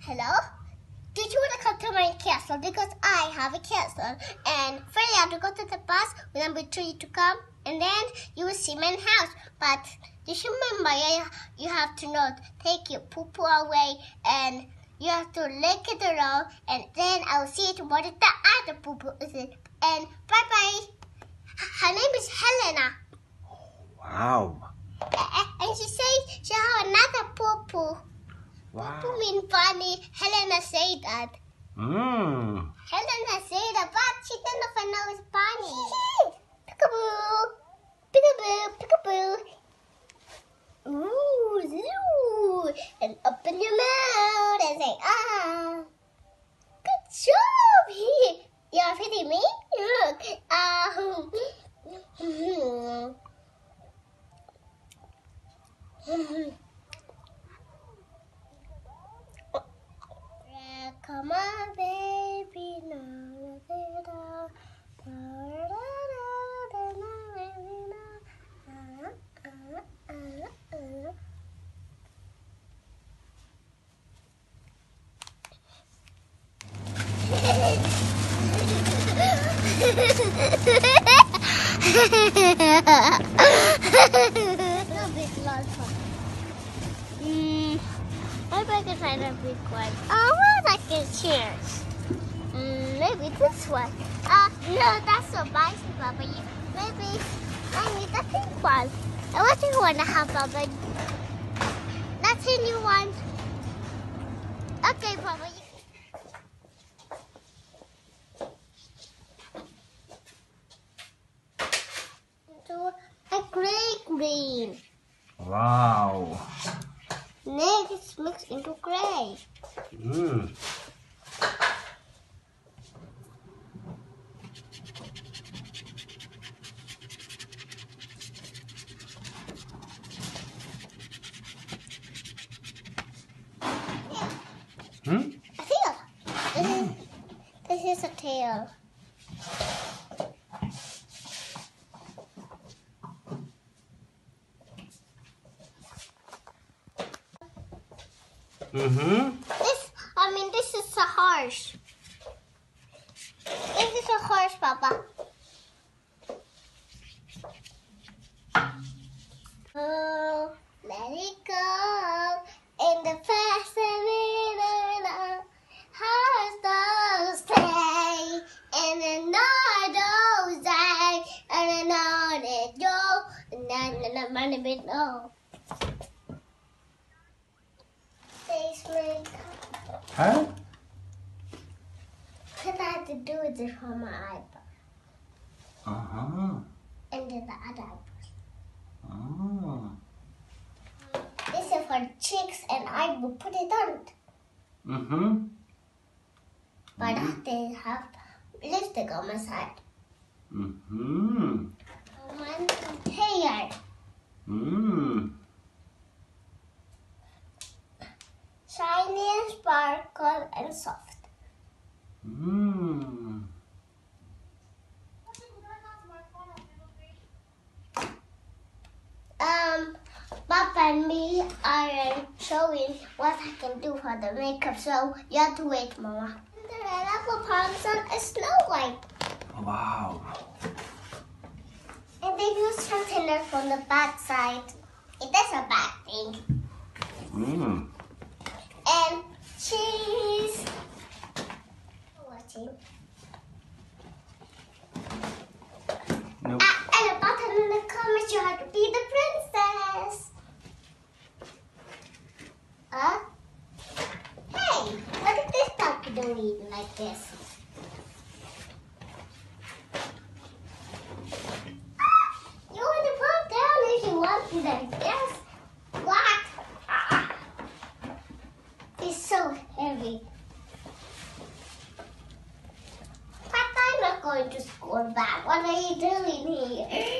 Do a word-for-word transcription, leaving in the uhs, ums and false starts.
Hello? Did you want to come to my castle? Because I have a castle. And first you have to go to the bus with number three to come. And then you will see my house. But just remember, you have to not take your poo-poo away. And you have to lick it around. And then I will see it what the other poo-poo is. And bye-bye. Her name is Helena. Wow. And she says she has another poo-poo. Wow. Poo-poo means funny. Helena said that. Mmm. Helena said that, but she didn't know it's funny. Peekaboo. Peekaboo. Peekaboo. Ooh, zoo. And open your mouth and say, ah. Good job. You're feeding me? Look. Um. Come on, baby, no, Mm, maybe I can find a big one. Oh, well, I can choose. Mm, maybe this one. Uh, no, that's so spicy, Papa. You, maybe I need the pink one. I want you want to have, Papa. That's a new one. Okay, Papa. To a gray green. Wow. Next, it's mixed into gray. Mmm. Hmm? A tail. This is, this is a tail. Mm-hmm. This, I mean, this is a horse. This is a horse, Papa. Oh, let it go. In the past, horse does stay. And another day, and another go. And then another bit no. Huh? Because I have to do this for my eyebrow. Uh-huh. And then the other eyebrows. Oh. This is for cheeks and I will put it on. Mm-hmm. But I have to have lipstick on my side. Mm-hmm. On my hair. Mmm. Shiny and sparkle and soft. Mmm. Um, Papa and me are showing what I can do for the makeup, so you have to wait, Mama. Cinderella will promise on a Snow White. Wow. And they use something from the back side. It is a bad thing. Mmm. And cheese. Watching. Nope. Ah, and a button in the comments, you have to be the princess. Huh? Hey, look at this duck doing like this. Ah, you want to put down if you want to then. Yes. What? Ah. It's so heavy. But I'm not going to school back. What are you doing here?